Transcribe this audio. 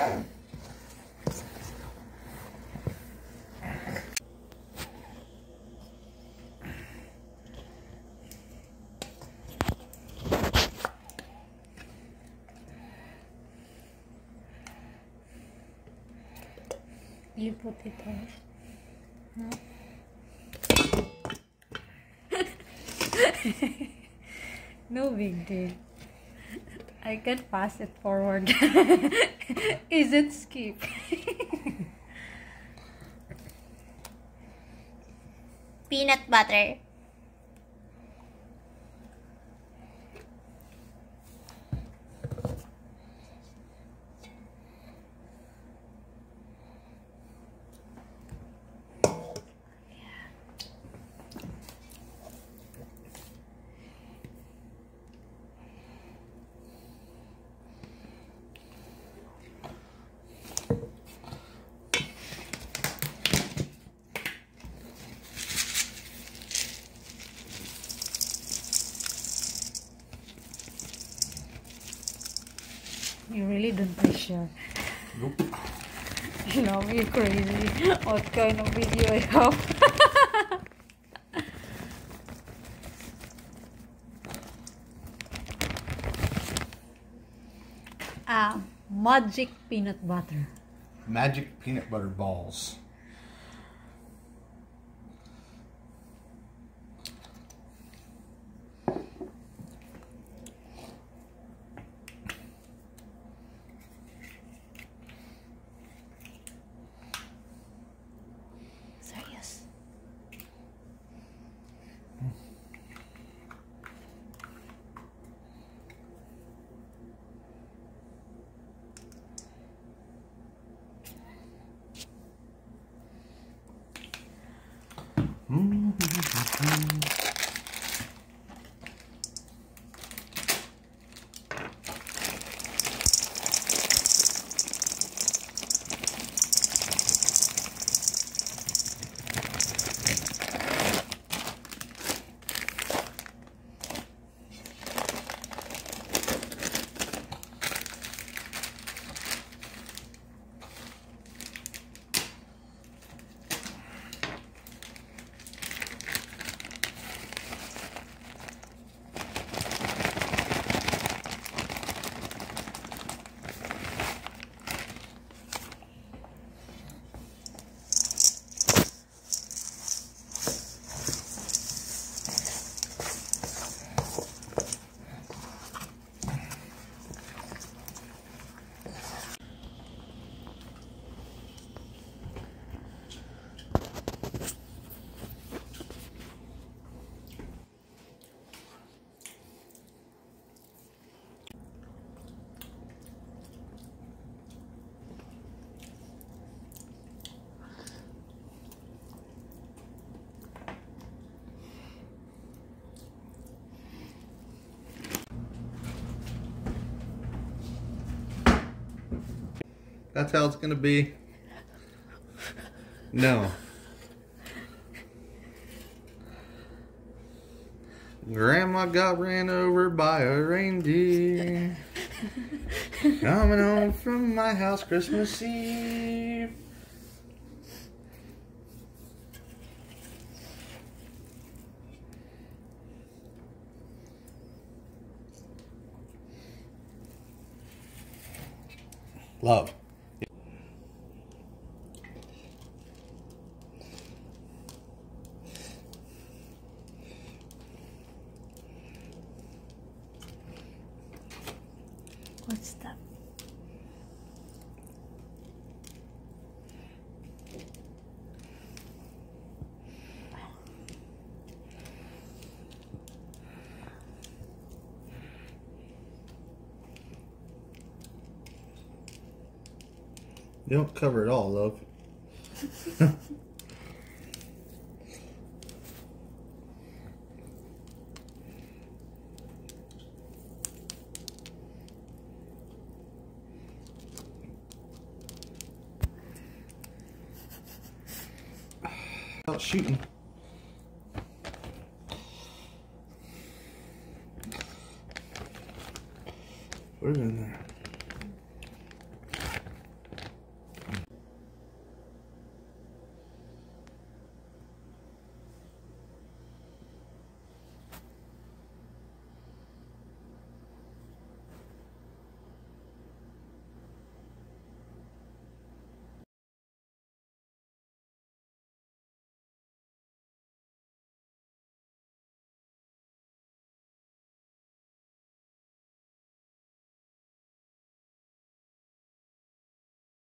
You put it on. No? No big deal. I can pass it forward. Is it skip? Peanut butter. You really don't pressure. Nope. You know, you're crazy. What kind of video I have? Magic peanut butter. Magic peanut butter balls. Serious. That's how it's gonna be. No. Grandma got ran over by a reindeer. Coming home from my house Christmas Eve. Love. What's that? You don't cover it all, love. Out shooting. Put it in there.